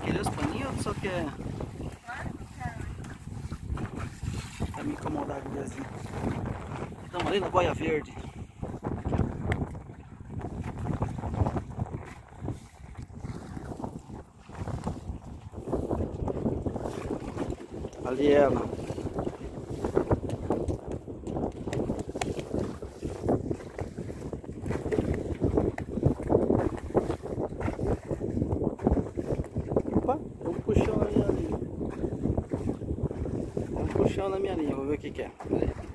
querer os paninhos ou só quer? Pra me incomodar com o vizinho. Estamos ali na Boia Verde. Ali ela. Opa, tem um puxão na minha linha. Tem um puxão na minha linha, vou ver o que que é.